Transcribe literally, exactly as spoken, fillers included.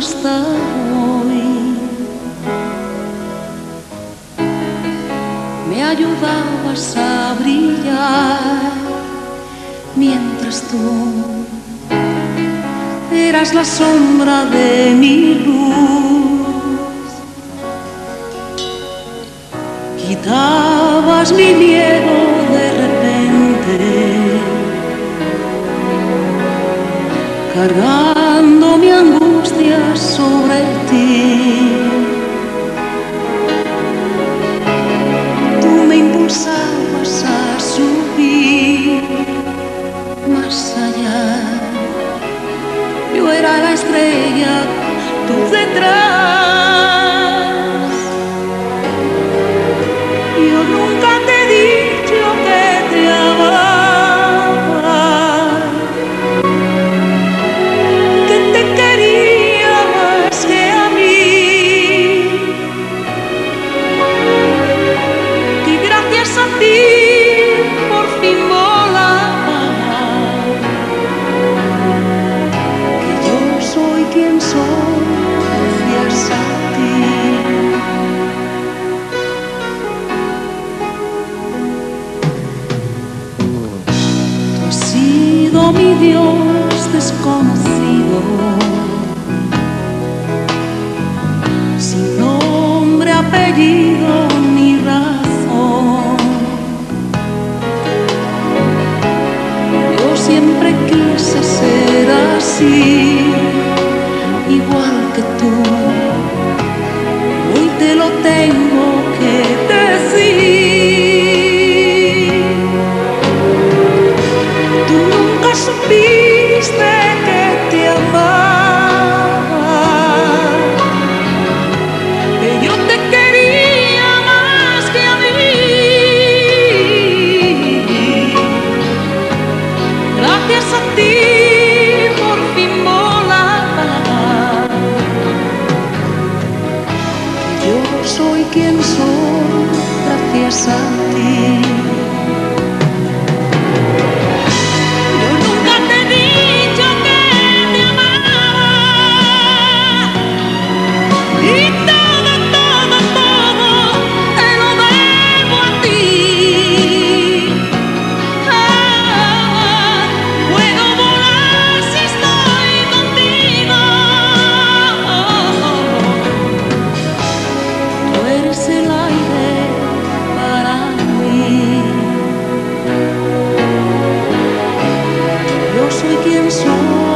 hasta hoy. Me ayudabas a brillar mientras tú eras la sombra de mi luz. Quitabas mi miedo de repente, cargando mi angustia sobre ti. Tú me impulsabas a subir más allá. Yo era la estrella, tú detrás. Yo nunca te he dicho que te amaba, que te quería más que a mí, que gracias a ti por fin volaba, que yo soy quien soy gracias a ti. Tú has sido mi Dios desconocido, sin nombre, apellido ni razón. Yo siempre quise ser así, igual que tú. Hoy te lo tengo que decir. Tú nunca supiste que te amaba, que yo te quería más que a mí. Gracias a ti por fin volaba, que yo soy quien soy gracias a ti. Yo nunca te he dicho que te amaba, y todo, todo, todo te lo debo a ti. Ah, puedo volar si estoy contigo. Tú eres el aire para mí. Yo soy quien soy